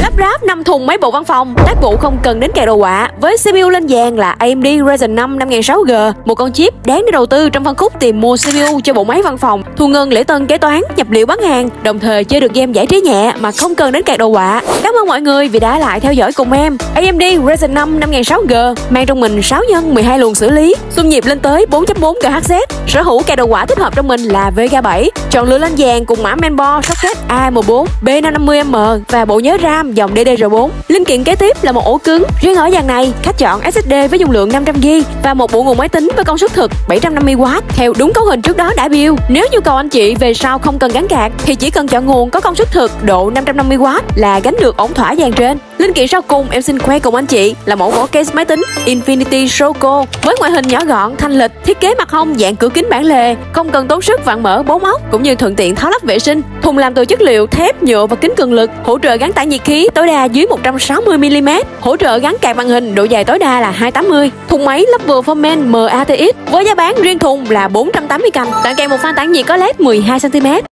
Lắp ráp 5 thùng máy bộ văn phòng, tác vụ không cần đến kẹo đồ họa. Với CPU lên vàng là AMD Ryzen 5 5600G, một con chip đáng để đầu tư trong phân khúc tìm mua CPU cho bộ máy văn phòng, thu ngân lễ tân kế toán, nhập liệu bán hàng, đồng thời chơi được game giải trí nhẹ mà không cần đến kẹo đồ họa. Cảm ơn mọi người vì đã lại theo dõi cùng em. AMD Ryzen 5 5600G mang trong mình 6 nhân 12 luồng xử lý, xung nhịp lên tới 4.4 GHz, sở hữu kẹo đồ họa tích hợp trong mình là Vega 7, chọn lựa lên vàng cùng mã mainboard socket AM4 B550M và bộ nhớ RAM dòng DDR4. Linh kiện kế tiếp là một ổ cứng. Riêng ở dàn này, khách chọn SSD với dung lượng 500GB và một bộ nguồn máy tính với công suất thực 750W theo đúng cấu hình trước đó đã build. Nếu nhu cầu anh chị về sau không cần gắn card thì chỉ cần chọn nguồn có công suất thực độ 550W là gánh được ổn thỏa dàn trên. Linh kiện sau cùng em xin khoe cùng anh chị là mẫu vỏ case máy tính Infinity Choco với ngoại hình nhỏ gọn, thanh lịch, thiết kế mặt hông dạng cửa kính bản lề, không cần tốn sức vặn mở bố móc cũng như thuận tiện tháo lắp vệ sinh. Thùng làm từ chất liệu thép, nhựa và kính cường lực, hỗ trợ gắn tải nhiệt khí tối đa dưới 160mm, hỗ trợ gắn card màn hình độ dài tối đa là 280. Thùng máy lắp vừa Formen MATX với giá bán riêng thùng là 480 cành, tặng kèm một phan tản nhiệt có LED 12cm.